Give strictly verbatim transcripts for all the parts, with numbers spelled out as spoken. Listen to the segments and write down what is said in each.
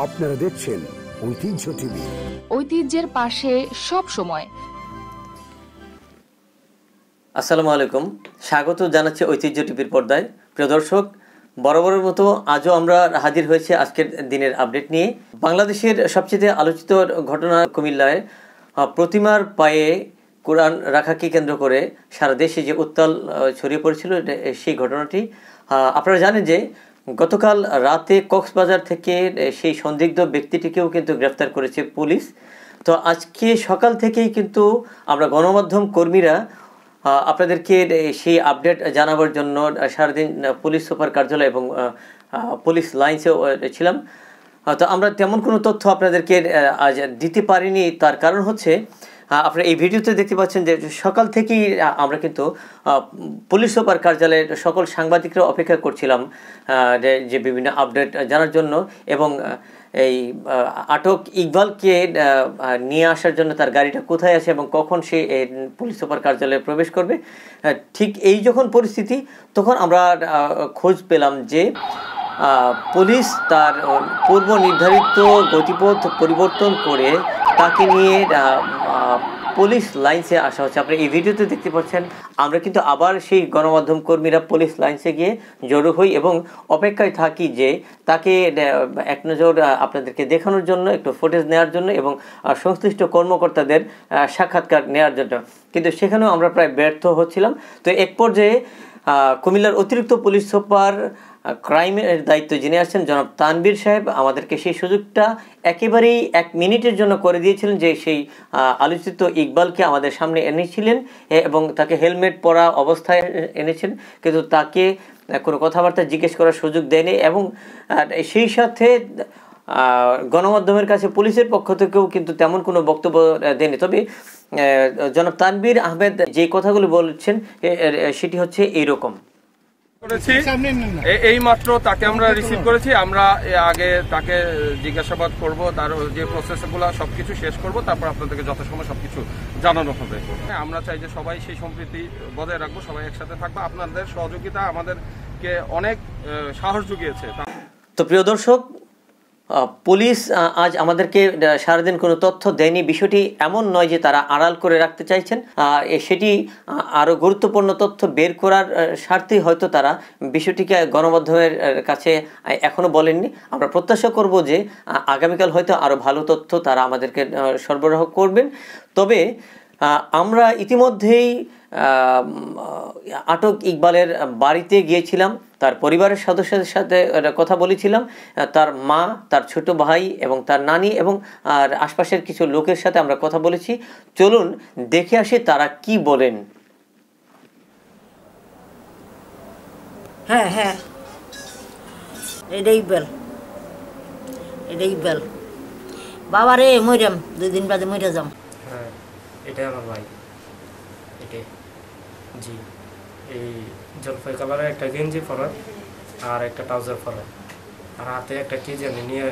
আপনারা দেখছেন ঐতিহ্য টিভি, ঐতিহ্যের পাশে সব সময়। আসসালামু আলাইকুম, স্বাগত জানাচ্ছি ঐতিহ্য টিভির পর্দায়। প্রিয় দর্শক, বরাবরের মতো আজও আমরা হাজির হয়েছি আজকের দিনের আপডেট নিয়ে। বাংলাদেশের সবচেয়ে আলোচিত ঘটনা কুমিল্লায় প্রতিমার পায়ে কোরআন রাখাকে কেন্দ্র করে সারা দেশে যে উত্তাল ছড়িয়ে পড়েছিল, সেই ঘটনাটি আপনারা জানেন যে গতকাল রাতে কক্সবাজার থেকে সেই সন্দিগ্ধ ব্যক্তিটিকেও কিন্তু গ্রেফতার করেছে পুলিশ। তো আজকে সকাল থেকেই কিন্তু আমরা গণমাধ্যম কর্মীরা আপনাদেরকে সেই আপডেট জানাবার জন্য সারাদিন পুলিশ সুপার কার্যালয় এবং পুলিশ লাইন্সেও ছিলাম। তো আমরা তেমন কোনো তথ্য আপনাদেরকে আজ দিতে পারিনি। তার কারণ হচ্ছে আপনারা এই ভিডিওতে দেখতে পাচ্ছেন যে সকাল থেকেই আমরা কিন্তু পুলিশ সুপার কার্যালয়ের সকল সাংবাদিকরা অপেক্ষা করছিলাম যে বিভিন্ন আপডেট জানার জন্য, এবং এই আটক ইকবালকে নিয়ে আসার জন্য তার গাড়িটা কোথায় আছে এবং কখন সে পুলিশ সুপার কার্যালয়ে প্রবেশ করবে। ঠিক এই যখন পরিস্থিতি, তখন আমরা খোঁজ পেলাম যে পুলিশ তার পূর্ব নির্ধারিত গতিপথ পরিবর্তন করে তাকে নিয়ে পুলিশ লাইন্সে আসা হচ্ছে। আপনি এই ভিডিওতে দেখতে পাচ্ছেন আমরা কিন্তু আবার সেই গণমাধ্যম কর্মীরা পুলিশ লাইন্সে গিয়ে জড়ো হই এবং অপেক্ষায় থাকি যে তাকে এক নজর আপনাদেরকে দেখানোর জন্য, একটু ফুটেজ নেওয়ার জন্য এবং সংশ্লিষ্ট কর্মকর্তাদের সাক্ষাৎকার নেওয়ার জন্য। কিন্তু সেখানেও আমরা প্রায় ব্যর্থ হচ্ছিলাম। তো এক পর্যায়ে কুমিল্লার অতিরিক্ত পুলিশ সুপার ক্রাইমের দায়িত্ব যিনি আছেন জনাব তানবীর সাহেব আমাদেরকে সেই সুযোগটা একেবারেই এক মিনিটের জন্য করে দিয়েছিলেন, যে সেই আলোচিত ইকবালকে আমাদের সামনে এনেছিলেন এবং তাকে হেলমেট পরা অবস্থায় এনেছেন, কিন্তু তাকে কোনো কথাবার্তা জিজ্ঞেস করার সুযোগ দেয়নি। এবং সেই সাথে গণমাধ্যমের কাছে পুলিশের পক্ষ থেকেও কিন্তু তেমন কোনো বক্তব্য দেয়নি। তবে জনাব তানবীর আহমেদ যে কথাগুলো বলছেন সেটি হচ্ছে এইরকম। এই মাত্র তাকে আমরা রিসিভ করেছি। আমরা আগে তাকে জিজ্ঞাসাবাদ করব, তার যে প্রসেসগুলো সবকিছু শেষ করব, তারপর আপনাদেরকে যথাসময় সবকিছু জানানো হবে। আমরা চাই যে সবাই সেই সম্প্রীতি বজায় রাখবো, সবাই একসাথে থাকবো। আপনাদের সহযোগিতা আমাদেরকে অনেক সাহস জুগিয়েছে। তো প্রিয় দর্শক, পুলিশ আজ আমাদেরকে সারাদিন কোনো তথ্য দেয়নি। বিষয়টি এমন নয় যে তারা আড়াল করে রাখতে চাইছেন, সেটি আরও গুরুত্বপূর্ণ তথ্য বের করার স্বার্থেই হয়তো তারা বিষয়টিকে গণমাধ্যমের কাছে এখনও বলেননি। আমরা প্রত্যাশা করব যে আগামীকাল হয়তো আরও ভালো তথ্য তারা আমাদেরকে সরবরাহ করবেন। তবে আমরা ইতিমধ্যেই আটক ইকবালের বাড়িতে গিয়েছিলাম, তার পরিবারের সদস্যদের সাথে কথা বলেছিলাম, তার মা, তার ছোট ভাই এবং তার নানি এবং আর আশপাশের কিছু লোকের সাথে আমরা কথা বলেছি। চলুন দেখে আসি তারা কি বলেন। হ্যাঁ হ্যাঁ এটাই বেল, এটাই বেল। বাবা রে, মইরাম দুই দিন বাদে মইরা যাম। হ্যাঁ, এটাই আমার ভাই। এটাই জি, এই জলপাই কালারের একটা গেঞ্জি পরা আর একটা ট্রাউজার পরা, আর হাতে একটা কি জানি নিয়ে।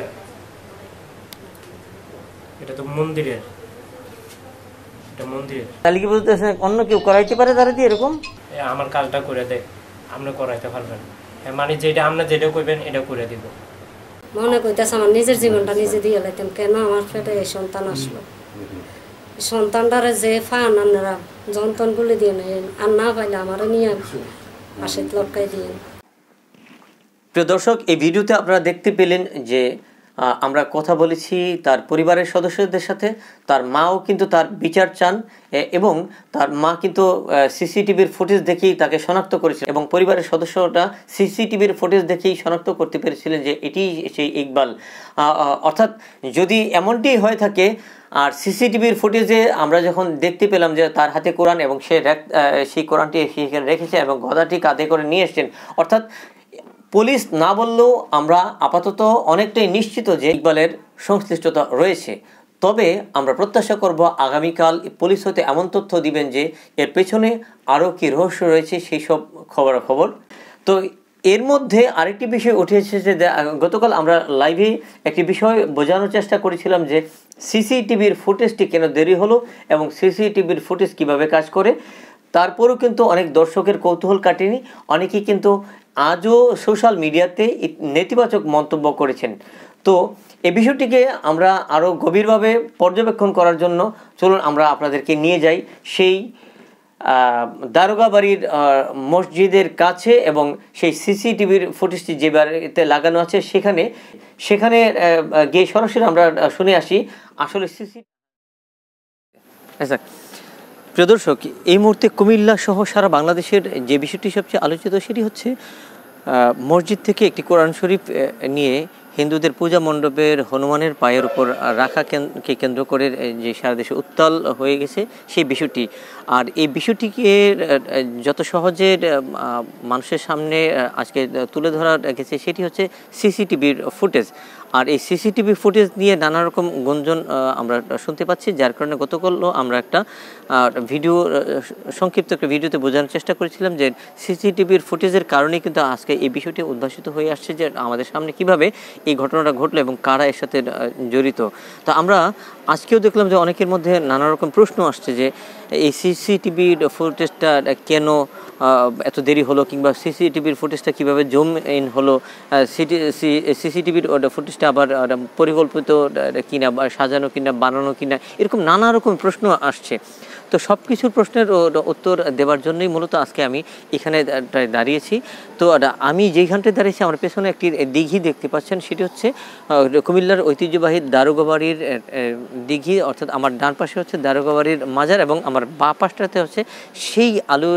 এটা তো মন্দিরের, এটা মন্দিরের। তাহলে কি বলতেছেন অন্য কেউ করাইতে পারে তারা দিয়ে এরকম? আমার কাজটা করে দেয়, আপনি করাইতে পারবেন। হ্যাঁ, মানে যেটা আপনি যেটা কইবেন এটা করে দিব। মনে কইতেছে আমার নিজের জীবনটা নিজে দিয়ে লাইতাম, কেন আমার পেটে এই সন্তান আসলো। সন্তানটারে যে ফান আপনারা যন্ত্রণ বলে দিয়ে নেন, আর না পাইলে আমারও নিয়ে পাশে লটকাই দিয়ে। প্রিয় দর্শক, এই ভিডিওতে আপনারা দেখতে পেলেন যে আমরা কথা বলেছি তার পরিবারের সদস্যদের সাথে। তার মাও কিন্তু তার বিচার চান এবং তার মা কিন্তু সিসিটিভির ফুটেজ দেখেই তাকে শনাক্ত করেছিল এবং পরিবারের সদস্যরা সিসিটিভির ফুটেজ দেখেই শনাক্ত করতে পেরেছিলেন যে এটি সেই ইকবাল। অর্থাৎ যদি এমনটি হয়ে থাকে, আর সিসিটিভির ফুটেজে আমরা যখন দেখতে পেলাম যে তার হাতে কোরআন এবং সে সেই কোরআনটি সেখানে রেখেছে এবং গদাটি কাঁধে করে নিয়ে এসছেন, অর্থাৎ পুলিশ না বললেও আমরা আপাতত অনেকটাই নিশ্চিত যে ইকবালের সংশ্লিষ্টতা রয়েছে। তবে আমরা প্রত্যাশা করব আগামীকাল পুলিশ হতে এমন তথ্য দিবেন যে এর পেছনে আরও কি রহস্য রয়েছে সেই সব খবরাখবর। তো এর মধ্যে আরেকটি বিষয় উঠে এসেছে যে গতকাল আমরা লাইভে একটি বিষয় বোঝানোর চেষ্টা করেছিলাম যে সিসিটিভির ফুটেজটি কেন দেরি হলো এবং সিসিটিভির ফুটেজ কিভাবে কাজ করে। তারপরেও কিন্তু অনেক দর্শকের কৌতূহল কাটেনি, অনেকেই কিন্তু আজও সোশ্যাল মিডিয়াতে নেতিবাচক মন্তব্য করেছেন। তো এই বিষয়টিকে আমরা আরও গভীরভাবে পর্যবেক্ষণ করার জন্য চলুন আমরা আপনাদেরকে নিয়ে যাই সেই দারোগা বাড়ির মসজিদের কাছে এবং সেই সিসিটিভির ফুটেজটি যে বাড়িতে লাগানো আছে সেখানে সেখানে গিয়ে সরাসরি আমরা শুনে আসি আসলে সিসি। আচ্ছা প্রিয় দর্শক, এই মুহূর্তে কুমিল্লা সহ সারা বাংলাদেশের যে বিষয়টি সবচেয়ে আলোচিত সেটি হচ্ছে মসজিদ থেকে একটি কোরআন শরীফ নিয়ে হিন্দুদের পূজা মণ্ডপের হনুমানের পায়ের উপর রাখাকে কেন্দ্র করে যে সারা দেশে উত্তাল হয়ে গেছে সেই বিষয়টি। আর এই বিষয়টিকে যত সহজে মানুষের সামনে আজকে তুলে ধরা গেছে সেটি হচ্ছে সিসিটিভির ফুটেজ। আর এই সিসিটিভি ফুটেজ নিয়ে নানা রকম গুঞ্জন আমরা শুনতে পাচ্ছি, যার কারণে গতকালও আমরা একটা ভিডিও সংক্ষিপ্ত একটা ভিডিওতে বোঝানোর চেষ্টা করেছিলাম যে সিসিটিভির ফুটেজের কারণেই কিন্তু আজকে এই বিষয়টি উদ্ভাসিত হয়ে আসছে যে আমাদের সামনে কিভাবে এই ঘটনাটা ঘটলো এবং কারা এর সাথে জড়িত। তো আমরা আজকেও দেখলাম যে অনেকের মধ্যে নানা রকম প্রশ্ন আসছে যে এই সিসিটিভির ফুটেজটা কেন এত দেরি হলো, কিংবা সিসিটিভির ফুটেজটা কীভাবে জুম ইন হলো, সিসিটিভির ফুটেজটা আবার পরিকল্পিত কিনা, সাজানো কিনা, বানানো কিনা, এরকম নানা রকম প্রশ্ন আসছে। তো সব কিছুর প্রশ্নের উত্তর দেওয়ার জন্যই মূলত আজকে আমি এখানে দাঁড়িয়েছি। তো আমি যেইখানটায় দাঁড়িয়েছি আমার পেছনে একটি দিঘি দেখতে পাচ্ছেন, সেটি হচ্ছে কুমিল্লার ঐতিহ্যবাহী দারোগা বাড়ির দিঘি, অর্থাৎ আমার ডান পাশে হচ্ছে দারোগা বাড়ির মাজার এবং আমার বাঁ পাশটাতে হচ্ছে সেই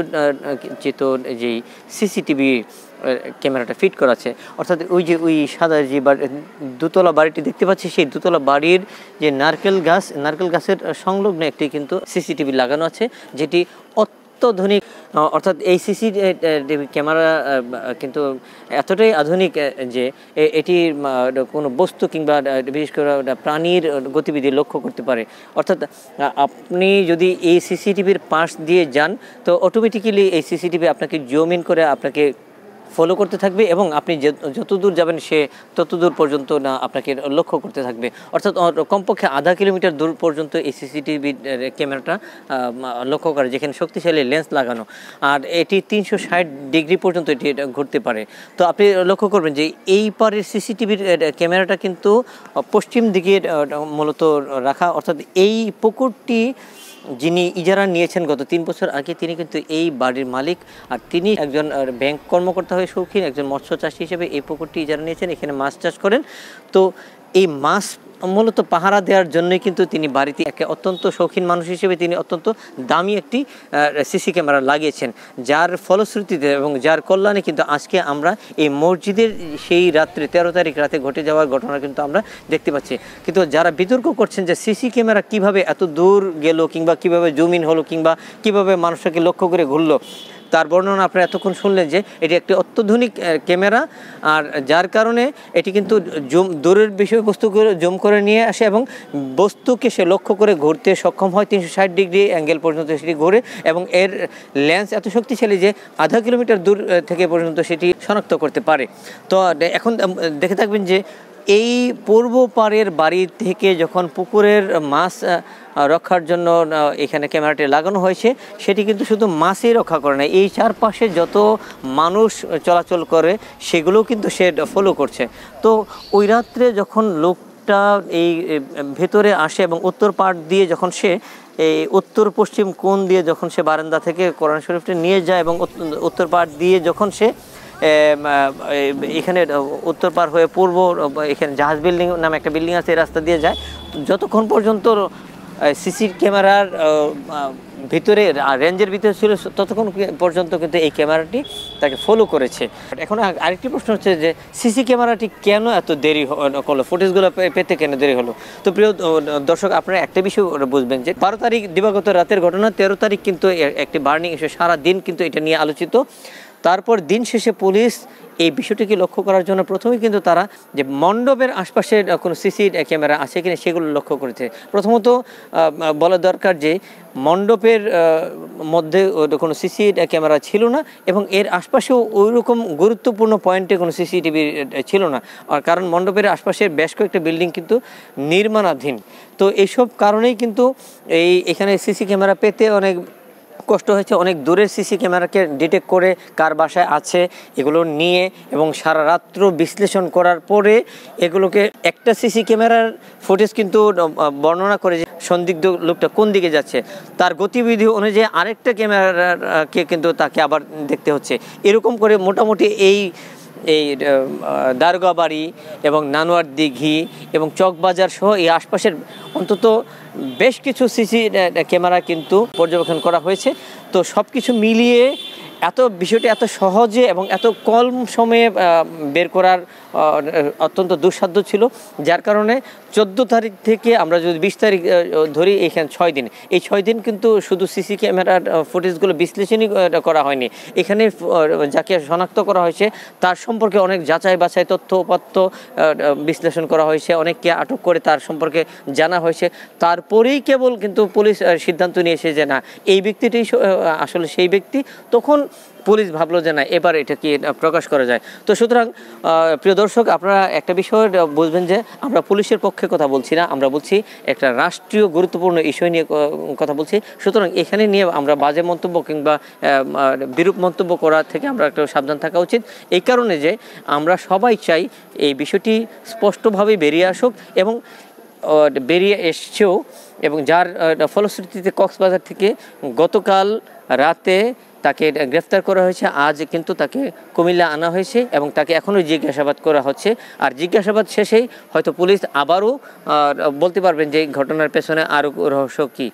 আলোচিত যেই সিসিটিভি ক্যামেরাটা ফিট করা আছে। অর্থাৎ ওই যে ওই সাদা যে দুতলা বাড়িটি দেখতে পাচ্ছি সেই দুতলা বাড়ির যে নারকেল গাছ নারকেল গাছের সংলগ্ন একটি কিন্তু সিসিটিভি লাগানো আছে, যেটি অত্যাধুনিক। অর্থাৎ এই সিসিটিভি ক্যামেরা কিন্তু এতটাই আধুনিক যে এটি কোনো বস্তু কিংবা বিশেষ করে প্রাণীর গতিবিধি লক্ষ্য করতে পারে। অর্থাৎ আপনি যদি এই সিসিটিভির পাশ দিয়ে যান তো অটোমেটিক্যালি এই সিসিটিভি আপনাকে জুম ইন করে আপনাকে ফলো করতে থাকবে এবং আপনি যত দূর যাবেন সে তত দূর পর্যন্ত না আপনাকে লক্ষ্য করতে থাকবে। অর্থাৎ কমপক্ষে আধা কিলোমিটার দূর পর্যন্ত এই সিসিটিভি ক্যামেরাটা লক্ষ্য করে, যেখানে শক্তিশালী লেন্স লাগানো, আর এটি তিনশো ষাট ডিগ্রি পর্যন্ত এটি ঘুরতে পারে। তো আপনি লক্ষ্য করবেন যে এই পারের সিসিটিভির ক্যামেরাটা কিন্তু পশ্চিম দিকে মূলত রাখা। অর্থাৎ এই পুকুরটি যিনি ইজারা নিয়েছেন গত তিন বছর আগে, তিনি কিন্তু এই বাড়ির মালিক, আর তিনি একজন ব্যাংক কর্মকর্তা হয়ে শৌখিন একজন মৎস্য চাষী হিসেবে এই পুকুরটি ইজারা নিয়েছেন, এখানে মাছ চাষ করেন। তো এই মাছ মূলত পাহারা দেওয়ার জন্যই কিন্তু তিনি বাড়িতে একে অত্যন্ত শৌখিন মানুষ হিসেবে তিনি অত্যন্ত দামি একটি সিসি ক্যামেরা লাগিয়েছেন, যার ফলশ্রুতিতে এবং যার কল্যাণে কিন্তু আজকে আমরা এই মসজিদের সেই রাত্রে তেরো তারিখ রাতে ঘটে যাওয়ার ঘটনা কিন্তু আমরা দেখতে পাচ্ছি। কিন্তু যারা বিতর্ক করছেন যে সিসি ক্যামেরা কিভাবে এত দূর গেল, কিংবা কিভাবে জুম ইন হলো, কিংবা কিভাবে মানুষটাকে লক্ষ্য করে ঘুরলো, তার বর্ণনা আপনারা এতক্ষণ শুনলেন যে এটি একটি অত্যাধুনিক ক্যামেরা, আর যার কারণে এটি কিন্তু জুম দূরের বিষয়বস্তুকে জুম করে নিয়ে আসে এবং বস্তুকে সে লক্ষ্য করে ঘুরতে সক্ষম হয়। তিনশো ষাট ডিগ্রি অ্যাঙ্গেল পর্যন্ত সেটি ঘুরে এবং এর লেন্স এত শক্তিশালী যে আধা কিলোমিটার দূর থেকে পর্যন্ত সেটি শনাক্ত করতে পারে। তো এখন দেখে থাকবেন যে এই পূর্ব পাড়ের বাড়ি থেকে যখন পুকুরের মাছ রক্ষার জন্য এখানে ক্যামেরাটি লাগানো হয়েছে, সেটি কিন্তু শুধু মাছই রক্ষা করে না, এই চারপাশে যত মানুষ চলাচল করে সেগুলোও কিন্তু সে ফলো করছে। তো ওই রাত্রে যখন লোকটা এই ভেতরে আসে এবং উত্তর পাড় দিয়ে যখন সে এই উত্তর পশ্চিম কোণ দিয়ে যখন সে বারান্দা থেকে কোরআন শরীফটি নিয়ে যায় এবং উত্তর পাড় দিয়ে যখন সে এখানে উত্তর পার হয়ে পূর্ব এখানে জাহাজ বিল্ডিং নামে একটা বিল্ডিং আছে, এই রাস্তা দিয়ে যায়, যতক্ষণ পর্যন্ত সিসি ক্যামেরার ভিতরে রেঞ্জের ভিতরে ছিল ততক্ষণ পর্যন্ত কিন্তু এই ক্যামেরাটি তাকে ফলো করেছে। এখন আরেকটি প্রশ্ন হচ্ছে যে সিসি ক্যামেরাটি কেন এত দেরি হলো, ফুটেজগুলো পেতে কেন দেরি হলো। তো প্রিয় দর্শক, আপনারা একটা বিষয় বুঝবেন যে বারো তারিখ দিবাগত রাতের ঘটনা, তেরো তারিখ কিন্তু একটি বার্নিং ইস্যু, সারা দিন কিন্তু এটা নিয়ে আলোচিত। তারপর দিন শেষে পুলিশ এই বিষয়টিকে লক্ষ্য করার জন্য প্রথমে কিন্তু তারা যে মণ্ডপের আশপাশে কোনো সিসি ক্যামেরা আছে কিনা সেগুলো লক্ষ্য করেছে। প্রথমত বলা দরকার যে মণ্ডপের মধ্যে কোনো সিসি ক্যামেরা ছিল না এবং এর আশপাশেও ওই রকম গুরুত্বপূর্ণ পয়েন্টে কোনো সিসিটিভি ছিল না, আর কারণ মণ্ডপের আশপাশের বেশ কয়েকটা বিল্ডিং কিন্তু নির্মাণাধীন। তো এইসব কারণেই কিন্তু এই এখানে সিসি ক্যামেরা পেতে অনেক কষ্ট হয়েছে অনেক দূরের সিসি ক্যামেরাকে ডিটেক্ট করে কার বাসায় আছে এগুলো নিয়ে এবং সারা রাত্র বিশ্লেষণ করার পরে এগুলোকে একটা সিসি ক্যামেরার ফুটেজ কিন্তু বর্ণনা করে যে সন্দিগ্ধ লোকটা কোন দিকে যাচ্ছে তার গতিবিধি অনুযায়ী আরেকটা ক্যামেরাকে কিন্তু তাকে আবার দেখতে হচ্ছে। এরকম করে মোটামুটি এই এই দারোগা বাড়ি এবং নানুয়ার দিঘি এবং চকবাজার সহ এই আশপাশের অন্তত বেশ কিছু সিসি ক্যামেরা কিন্তু পর্যবেক্ষণ করা হয়েছে। তো সব কিছু মিলিয়ে এত বিষয়টি এত সহজে এবং এত কম সময়ে বের করার অত্যন্ত দুঃসাধ্য ছিল, যার কারণে চোদ্দো তারিখ থেকে আমরা যদি বিশ তারিখ ধরি এখানে ছয় দিন এই ছয় দিন কিন্তু শুধু সিসি ক্যামেরার ফুটেজগুলো বিশ্লেষণই করা হয়নি, এখানে যাকে শনাক্ত করা হয়েছে তার সম্পর্কে অনেক যাচাই বাছাই তথ্য উপাত্ত বিশ্লেষণ করা হয়েছে, অনেককে আটক করে তার সম্পর্কে জানা হয়েছে। তারপরেই কেবল কিন্তু পুলিশ সিদ্ধান্ত নিয়েছে যে না এই ব্যক্তিটি আসলে সেই ব্যক্তি। তখন পুলিশ ভাবলো যে না এবার এটা কি প্রকাশ করা যায়। তো সুতরাং প্রিয় দর্শক, আপনারা একটা বিষয় বুঝবেন যে আমরা পুলিশের পক্ষে কথা বলছি না, আমরা বলছি একটা রাষ্ট্রীয় গুরুত্বপূর্ণ ইস্যু নিয়ে কথা বলছি। সুতরাং এখানে নিয়ে আমরা বাজে মন্তব্য কিংবা বিরূপ মন্তব্য করা থেকে আমরা একটু সাবধান থাকা উচিত, এই কারণে যে আমরা সবাই চাই এই বিষয়টি স্পষ্টভাবে বেরিয়ে আসুক এবং বেরিয়ে এসছেও, এবং যার ফলশ্রুতিতে কক্সবাজার থেকে গতকাল রাতে তাকে গ্রেফতার করা হয়েছে, আজ কিন্তু তাকে কুমিল্লা আনা হয়েছে এবং তাকে এখনও জিজ্ঞাসাবাদ করা হচ্ছে। আর জিজ্ঞাসাবাদ শেষেই হয়তো পুলিশ আবারও বলতে পারবেন যে ঘটনার পেছনে আরও রহস্য কী।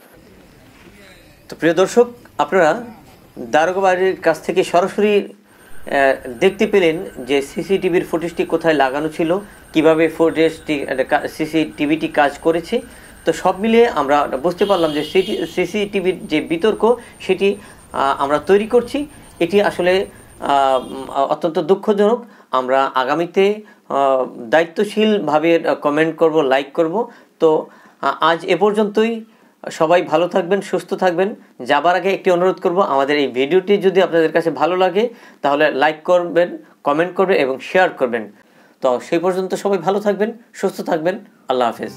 তো প্রিয় দর্শক, আপনারা দারোগা বাড়ির কাছ থেকে সরাসরি দেখতে পেলেন যে সিসিটিভির ফুটেজটি কোথায় লাগানো ছিল, কিভাবে ফুটেজটি সিসিটিভিটি কাজ করেছে। তো সব মিলিয়ে আমরা বুঝতে পারলাম যে সিসিটিভির যে বিতর্ক সেটি আমরা তৈরি করছি, এটি আসলে অত্যন্ত দুঃখজনক। আমরা আগামীতে দায়িত্বশীলভাবে কমেন্ট করব, লাইক করব। তো আজ এ পর্যন্তই। সবাই ভালো থাকবেন, সুস্থ থাকবেন। যাবার আগে একটি অনুরোধ করব, আমাদের এই ভিডিওটি যদি আপনাদের কাছে ভালো লাগে তাহলে লাইক করবেন, কমেন্ট করবেন এবং শেয়ার করবেন। তো সেই পর্যন্ত সবাই ভালো থাকবেন, সুস্থ থাকবেন। আল্লাহ হাফেজ।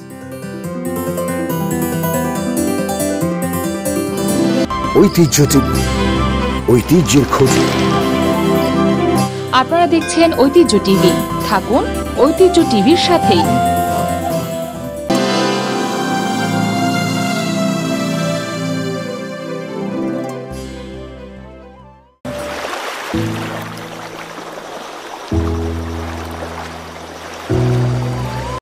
ঐতিহ্য টিভি, ঐতিহ্যের খোঁজ। আপনারা দেখছেন ঐতিহ্য টিভি। থাকুন ঐতিহ্য টিভির সাথেই।